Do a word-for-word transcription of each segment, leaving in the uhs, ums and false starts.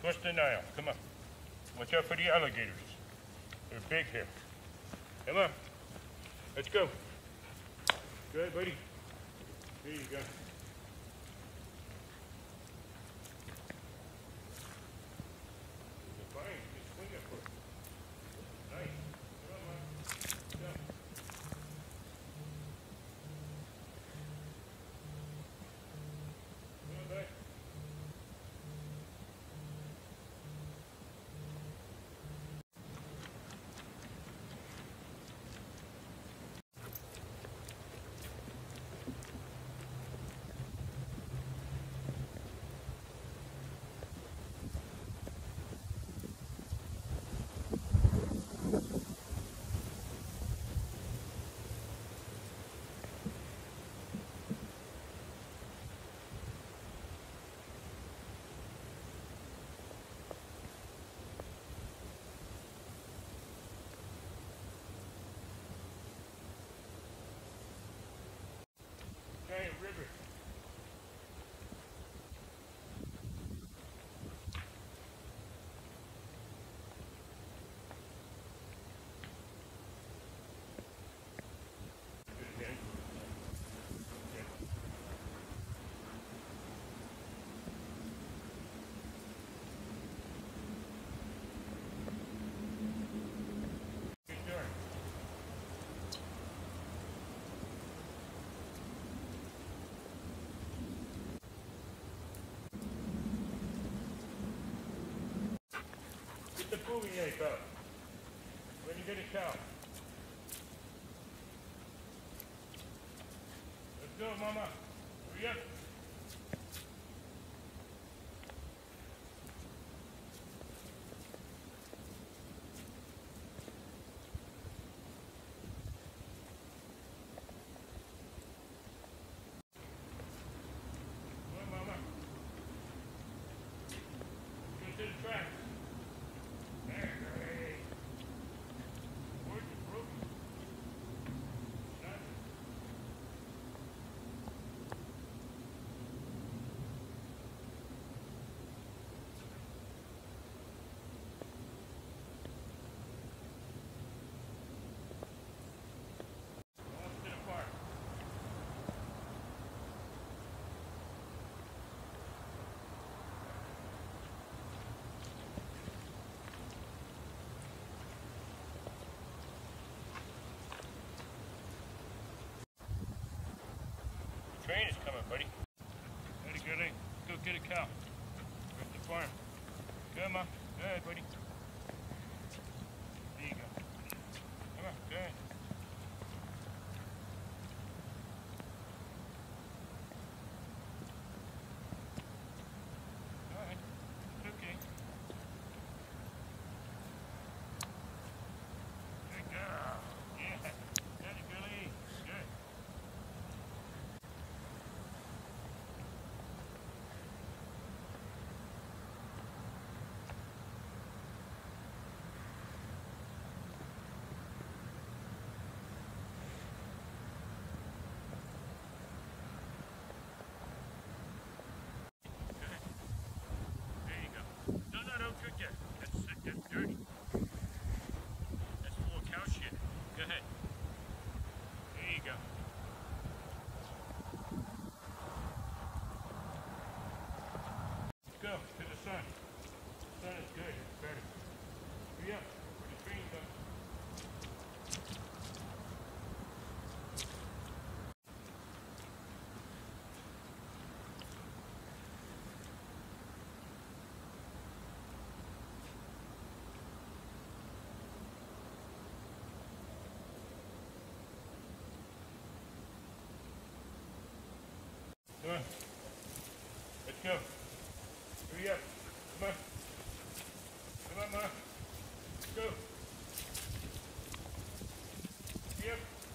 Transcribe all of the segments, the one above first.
What's the Nile? Come on. Watch out for the alligators. They're big here. Come on. Let's go. Go ahead, buddy. There you go. Giant river. Get the proving ape out. When you get a cow. Let's go, Mama. Hurry up. Come on, Mama. Go to the track. Train is coming, buddy. Ready, girlie? Go get a cow. We're at the farm. Come on. Go ahead, buddy. There you go. Come on, go ahead. Go ahead. It's okay. Good girl. Yeah. Ready, girlie? Good. That's, that's dirty. That's full of cow shit. Go ahead. There you go. Let's go to the sun. The sun is good. It's better. Hurry up. The train comes. Come on. Let's go. Hurry up. Come on. Come on, Ma. Let's go. Hurry up.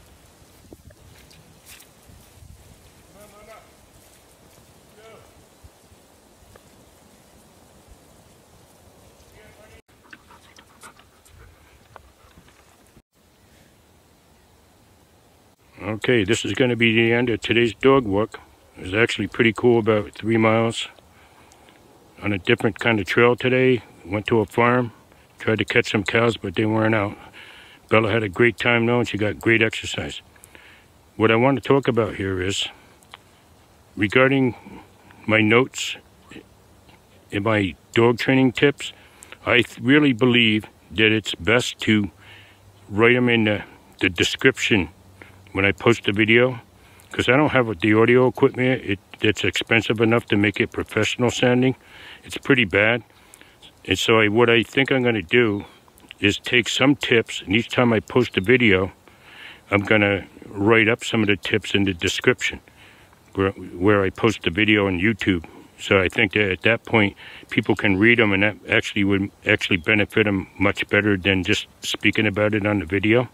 Come on, Mama. Let's go. Hurry up, buddy. Okay, this is going to be the end of today's dog walk. It was actually pretty cool, about three miles. on a different kind of trail today. Went to a farm, tried to catch some cows, but they weren't out. Bella had a great time though, and she got great exercise. What I want to talk about here is regarding my notes and my dog training tips. I really believe that it's best to write them in the, the description when I post the video, because I don't have the audio equipment. It, it's expensive enough to make it professional sounding. It's pretty bad. And so I, what I think I'm going to do is take some tips, and each time I post a video, I'm going to write up some of the tips in the description where, where I post the video on YouTube. So I think that at that point, people can read them, and that actually would actually benefit them much better than just speaking about it on the video.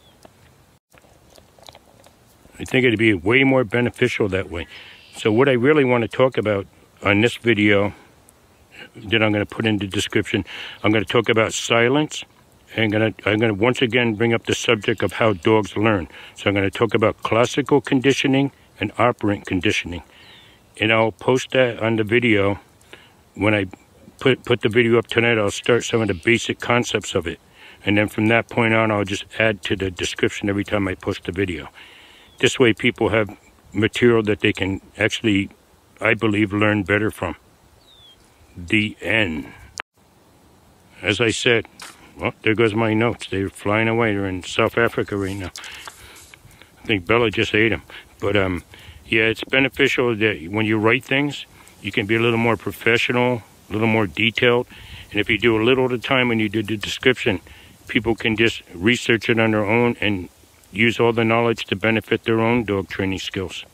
I think it'd be way more beneficial that way. So what I really want to talk about on this video that I'm going to put in the description, I'm going to talk about silence. And I'm going to, I'm going to once again bring up the subject of how dogs learn. So I'm going to talk about classical conditioning and operant conditioning. And I'll post that on the video. When I put, put the video up tonight, I'll start some of the basic concepts of it. And then from that point on, I'll just add to the description every time I post a video. This way people have material that they can actually, I believe, learn better from. The end. As I said, well, there goes my notes. They're flying away. They're in South Africa right now. I think Bella just ate them. But, um, yeah, it's beneficial that when you write things, you can be a little more professional, a little more detailed. And if you do a little at a time when you do the description, people can just research it on their own and use all the knowledge to benefit their own dog training skills.